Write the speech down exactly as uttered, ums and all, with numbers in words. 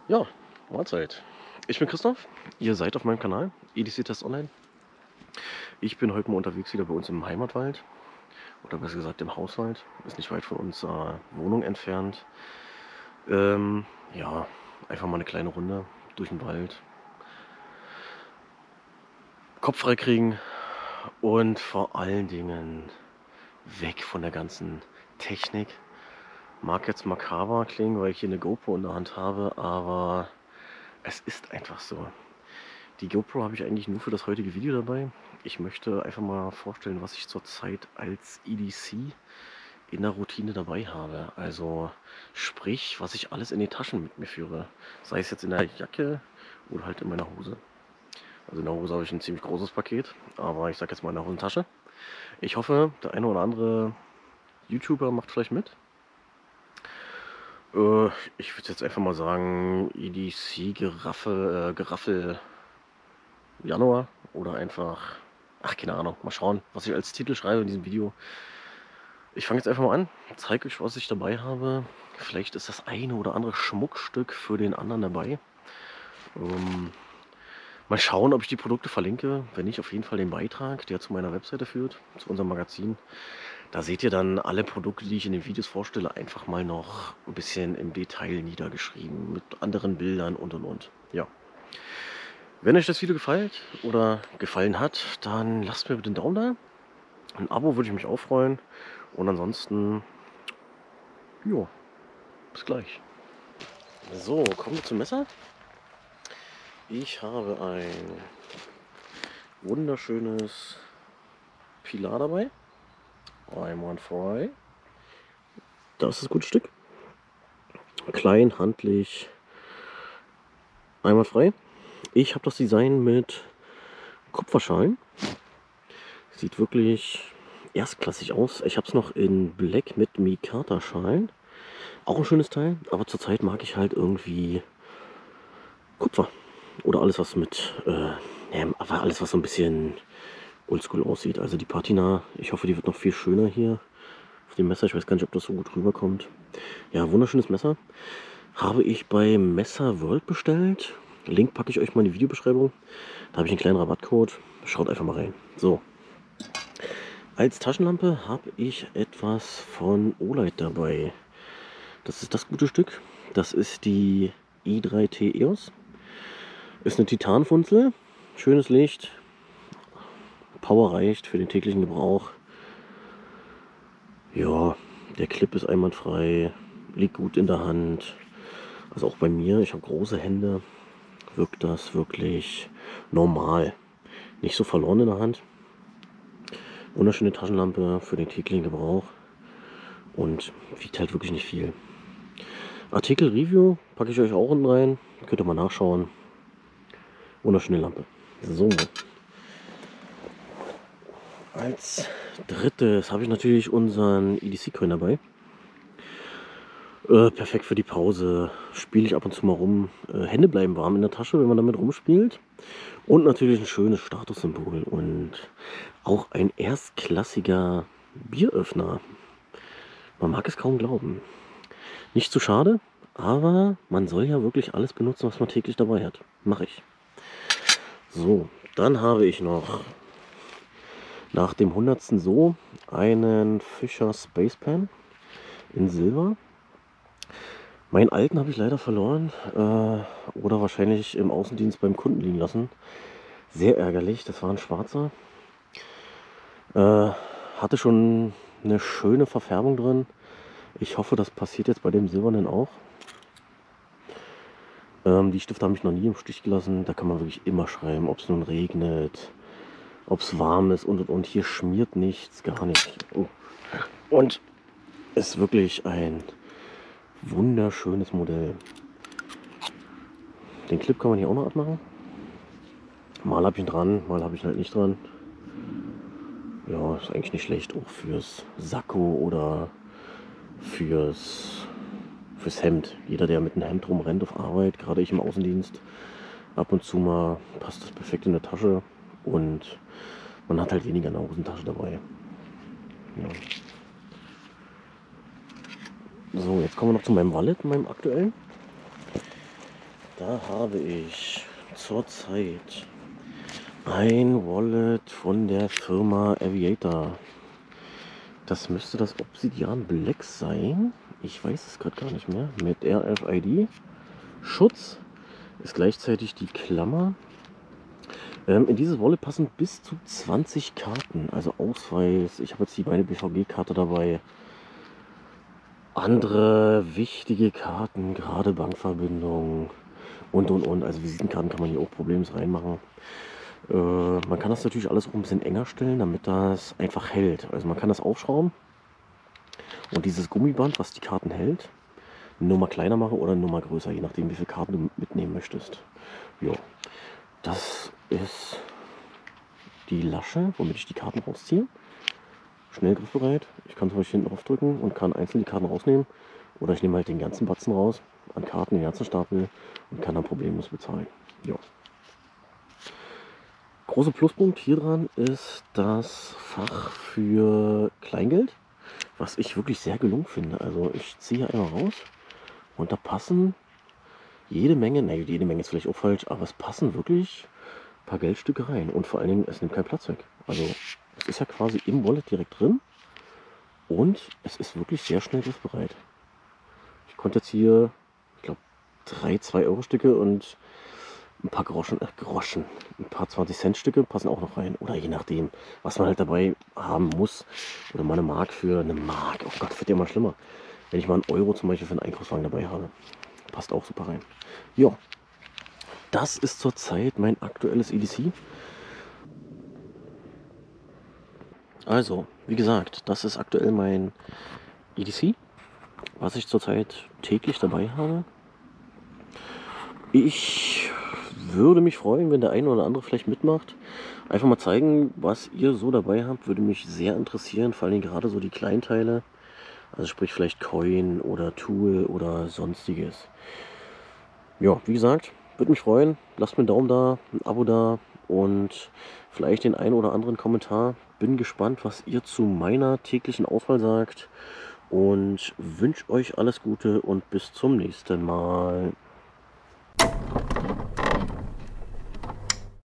Ja, Mahlzeit. Ich bin Christoph, ihr seid auf meinem Kanal E D C Test Online. Ich bin heute mal unterwegs wieder bei uns im Heimatwald oder besser gesagt im Hauswald. Ist nicht weit von unserer Wohnung entfernt. Ähm, ja, einfach mal eine kleine Runde durch den Wald. Kopf frei kriegen und vor allen Dingen weg von der ganzen Technik. Mag jetzt makaber klingen, weil ich hier eine GoPro in der Hand habe, aber es ist einfach so. Die GoPro habe ich eigentlich nur für das heutige Video dabei. Ich möchte einfach mal vorstellen, was ich zurzeit als E D C in der Routine dabei habe. Also sprich, was ich alles in den Taschen mit mir führe. Sei es jetzt in der Jacke oder halt in meiner Hose. Also in der Hose habe ich ein ziemlich großes Paket, aber ich sage jetzt mal in der Hosentasche. Ich hoffe, der eine oder andere YouTuber macht vielleicht mit. Äh, ich würde jetzt einfach mal sagen, E D C Geraffel, äh, Geraffel Januar oder einfach, ach keine Ahnung, mal schauen, was ich als Titel schreibe in diesem Video. Ich fange jetzt einfach mal an, zeige euch, was ich dabei habe. Vielleicht ist das eine oder andere Schmuckstück für den anderen dabei. Ähm, mal schauen, ob ich die Produkte verlinke. Wenn nicht, auf jeden Fall den Beitrag, der zu meiner Webseite führt, zu unserem Magazin. Da seht ihr dann alle Produkte, die ich in den Videos vorstelle, einfach mal noch ein bisschen im Detail niedergeschrieben, mit anderen Bildern und und und. Ja. Wenn euch das Video gefällt oder gefallen hat, dann lasst mir bitte einen Daumen da. Ein Abo würde ich mich auch freuen. Und ansonsten, ja, bis gleich. So, kommen wir zum Messer. Ich habe ein wunderschönes Pilar dabei. I'm one fry. Das ist das gute Stück. Klein, handlich, einwandfrei. Ich habe das Design mit Kupferschalen. Sieht wirklich erstklassig aus. Ich habe es noch in Black mit Mikata-Schalen. Auch ein schönes Teil, aber zurzeit mag ich halt irgendwie Kupfer. Oder alles, was mit, äh, ja, aber alles, was so ein bisschen oldschool aussieht. Also die Patina, ich hoffe, die wird noch viel schöner hier auf dem Messer. Ich weiß gar nicht, ob das so gut rüberkommt. Ja, wunderschönes Messer. Habe ich bei Messer World bestellt. Link packe ich euch mal in die Videobeschreibung. Da habe ich einen kleinen Rabattcode. Schaut einfach mal rein. So. Als Taschenlampe habe ich etwas von Olight dabei. Das ist das gute Stück. Das ist die i drei T E O S. Ist eine Titanfunzel. Schönes Licht. Power reicht für den täglichen Gebrauch. Ja, der Clip ist einwandfrei. Liegt gut in der Hand. Also auch bei mir, ich habe große Hände, wirkt das wirklich normal. Nicht so verloren in der Hand. Wunderschöne Taschenlampe für den täglichen Gebrauch. Und wiegt halt wirklich nicht viel. Artikel Review packe ich euch auch unten rein. Könnt ihr mal nachschauen. Wunderschöne Lampe. So. Als drittes habe ich natürlich unseren E D C-Coin dabei. Äh, perfekt für die Pause. Spiele ich ab und zu mal rum. Äh, Hände bleiben warm in der Tasche, wenn man damit rumspielt. Und natürlich ein schönes Statussymbol. Und auch ein erstklassiger Bieröffner. Man mag es kaum glauben. Nicht zu schade, aber man soll ja wirklich alles benutzen, was man täglich dabei hat. Mache ich. So, dann habe ich noch nach dem hundertsten So einen Fischer Spacepan in Silber. Meinen alten habe ich leider verloren äh, oder wahrscheinlich im Außendienst beim Kunden liegen lassen. Sehr ärgerlich, das war ein schwarzer. Äh, hatte schon eine schöne Verfärbung drin. Ich hoffe, das passiert jetzt bei dem silbernen auch. Ähm, die Stifte haben mich noch nie im Stich gelassen. Da kann man wirklich immer schreiben, ob es nun regnet, ob es warm ist und und und. Hier schmiert nichts, gar nicht. Oh. Und ist wirklich ein wunderschönes Modell. Den Clip kann man hier auch noch abmachen. Mal habe ich ihn dran, mal habe ich ihn halt nicht dran. Ja, ist eigentlich nicht schlecht, auch fürs Sakko oder fürs, fürs Hemd. Jeder, der mit einem Hemd rumrennt auf Arbeit, gerade ich im Außendienst, ab und zu mal passt das perfekt in der Tasche und man hat halt weniger in der Hosentasche dabei. Ja. So, jetzt kommen wir noch zu meinem Wallet, meinem aktuellen. Da habe ich zurzeit ein Wallet von der Firma Aviator. Das müsste das Obsidian Black sein. Ich weiß es gerade gar nicht mehr. Mit R F I D. Schutz ist gleichzeitig die Klammer. Ähm, in dieses Wallet passen bis zu zwanzig Karten. Also Ausweis. Ich habe jetzt die meine B V G-Karte dabei. Andere wichtige Karten, gerade Bankverbindungen und und und. Also Visitenkarten kann man hier auch problemlos reinmachen. Äh, man kann das natürlich alles auch ein bisschen enger stellen, damit das einfach hält. Also man kann das aufschrauben und dieses Gummiband, was die Karten hält, eine Nummer kleiner machen oder eine Nummer größer, je nachdem wie viele Karten du mitnehmen möchtest. Jo, das ist die Lasche, womit ich die Karten rausziehe. Schnell griffbereit. Ich kann zum Beispiel hinten draufdrücken und kann einzeln die Karten rausnehmen. Oder ich nehme halt den ganzen Batzen raus, an Karten, den ganzen Stapel und kann dann problemlos bezahlen. Ja. Großer Pluspunkt hier dran ist das Fach für Kleingeld, was ich wirklich sehr gelungen finde. Also ich ziehe hier einmal raus und da passen jede Menge, ne, jede Menge ist vielleicht auch falsch, aber es passen wirklich ein paar Geldstücke rein. Und vor allen Dingen, es nimmt keinen Platz weg. Also es ist ja quasi im Wallet direkt drin und es ist wirklich sehr schnell griffbereit. Ich konnte jetzt hier, ich glaube, drei zwei Euro Stücke und ein paar Groschen, äh, Groschen, ein paar zwanzig Cent Stücke passen auch noch rein. Oder je nachdem, was man halt dabei haben muss. Oder mal eine Mark für eine Mark. Oh Gott, wird ja mal schlimmer. Wenn ich mal einen Euro zum Beispiel für einen Einkaufswagen dabei habe. Passt auch super rein. Ja, das ist zurzeit mein aktuelles E D C. Also, wie gesagt, das ist aktuell mein E D C, was ich zurzeit täglich dabei habe. Ich würde mich freuen, wenn der eine oder andere vielleicht mitmacht. Einfach mal zeigen, was ihr so dabei habt, würde mich sehr interessieren. Vor allem gerade so die Kleinteile. Also sprich vielleicht Coin oder Tool oder sonstiges. Ja, wie gesagt, würde mich freuen. Lasst mir einen Daumen da, ein Abo da und vielleicht den einen oder anderen Kommentar. Bin gespannt, was ihr zu meiner täglichen Auswahl sagt. Und wünsche euch alles Gute und bis zum nächsten Mal.